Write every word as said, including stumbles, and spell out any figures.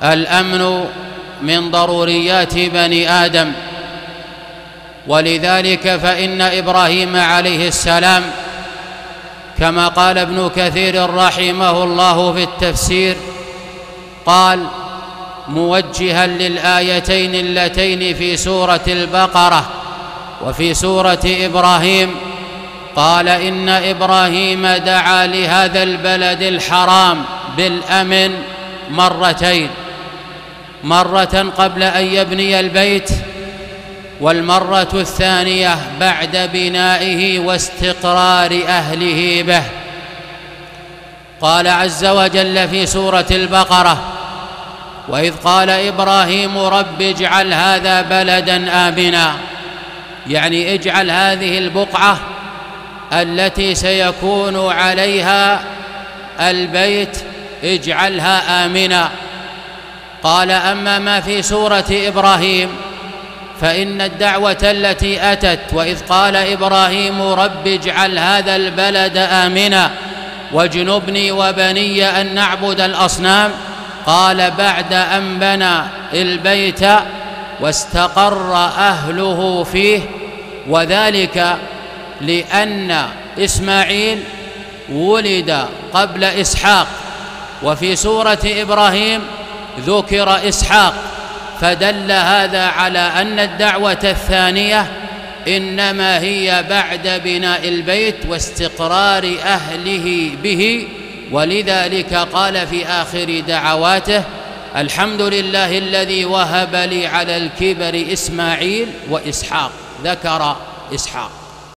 الأمن من ضروريات بني آدم، ولذلك فإن إبراهيم عليه السلام كما قال ابن كثير رحمه الله في التفسير، قال موجها للآيتين اللتين في سورة البقرة وفي سورة إبراهيم، قال إن إبراهيم دعا لهذا البلد الحرام بالأمن مرتين، مرة قبل أن يبني البيت، والمرة الثانية بعد بنائه واستقرار أهله به. قال عز وجل في سورة البقرة: وإذ قال إبراهيم رب اجعل هذا بلدا آمنا، يعني اجعل هذه البقعة التي سيكون عليها البيت اجعلها آمنا. قال أما ما في سورة إبراهيم فإن الدعوة التي أتت وإذ قال إبراهيم رب اجعل هذا البلد آمنا واجنبني وبني أن نعبد الأصنام، قال بعد أن بنى البيت واستقر أهله فيه، وذلك لأن إسماعيل ولد قبل إسحاق، وفي سورة إبراهيم ذكر إسحاق، فدل هذا على أن الدعوة الثانية إنما هي بعد بناء البيت واستقرار أهله به. ولذلك قال في آخر دعواته: الحمد لله الذي وهب لي على الكبر إسماعيل وإسحاق، ذكر إسحاق.